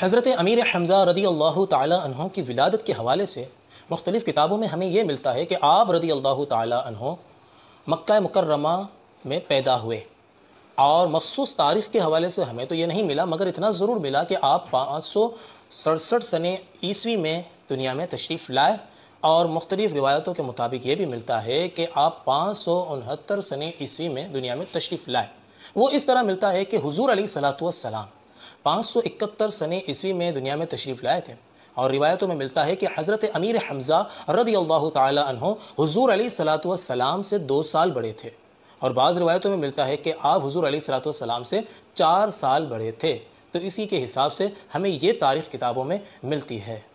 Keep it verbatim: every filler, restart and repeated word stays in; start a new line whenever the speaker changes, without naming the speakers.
हज़रत अमीर हमज़ा रदी अल्लाह ताला अन्हो की विलादत के हवाले से मुख्तलिफ़ किताबों में हमें यह मिलता है कि आप रदी अल्लाह ताला अन्हो मक्का मुकर्रमा में पैदा हुए, और मखसूस तारीख़ के हवाले से हमें तो ये नहीं मिला, मगर इतना ज़रूर मिला कि आप पाँच सौ सड़सठ सने ईस्वी में दुनिया में तशरीफ़ लाए। और मुख्तलिफ़ रिवायतों के मुताबिक ये भी मिलता है कि आप पाँच सौ उनहत्तर सने ईस्वी में दुनिया में तशरीफ़ लाए। वो इस तरह मिलता है कि हुज़ूर अलैहिस्सलातु वस्सलाम पाँच सौ इकहत्तर सने ईस्वी में दुनिया में तशरीफ़ लाए थे। और रिवायतों में मिलता है कि हज़रत अमीर हमज़ा रदी अल्लाह ताला अन्हो हुज़ूर अलैहिस्सलातु वस्सलाम से दो साल बड़े थे, और बाज़ रिवायतों में मिलता है कि आप हुज़ूर अलैहिस्सलातु वस्सलाम से चार साल बड़े थे। तो इसी के हिसाब से हमें ये तारीख़ किताबों में मिलती है।